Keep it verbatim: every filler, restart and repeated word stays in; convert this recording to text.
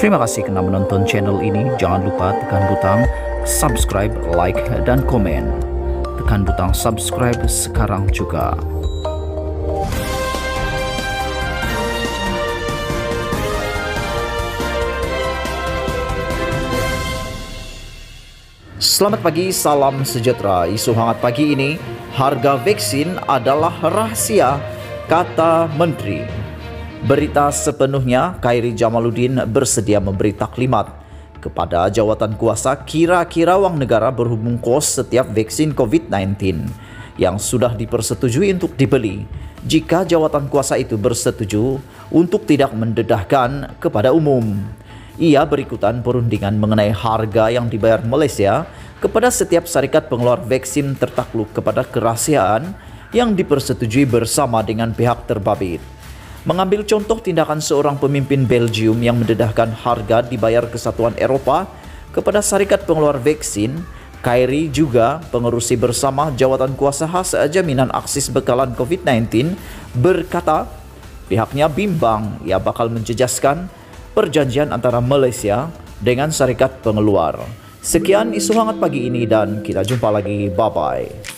Terima kasih karena menonton channel ini. Jangan lupa tekan butang subscribe, like, dan komen. Tekan butang subscribe sekarang juga. Selamat pagi, salam sejahtera. Isu hangat pagi ini, harga vaksin adalah rahasia, kata Menteri. Berita sepenuhnya, Khairy Jamaluddin bersedia memberi taklimat kepada jawatan kuasa kira-kira wang negara berhubung kos setiap vaksin COVID sembilan belas yang sudah dipersetujui untuk dibeli jika jawatan kuasa itu bersetuju untuk tidak mendedahkan kepada umum. Ia berikutan perundingan mengenai harga yang dibayar Malaysia kepada setiap syarikat pengeluar vaksin tertakluk kepada kerahasiaan yang dipersetujui bersama dengan pihak terbabit. Mengambil contoh tindakan seorang pemimpin Belgium yang mendedahkan harga dibayar Kesatuan Eropa kepada syarikat pengeluar vaksin, Khairy juga pengerusi bersama jawatan kuasa khas jaminan akses bekalan COVID sembilan belas berkata pihaknya bimbang ia bakal menjejaskan perjanjian antara Malaysia dengan syarikat pengeluar. Sekian isu hangat pagi ini dan kita jumpa lagi. Bye-bye.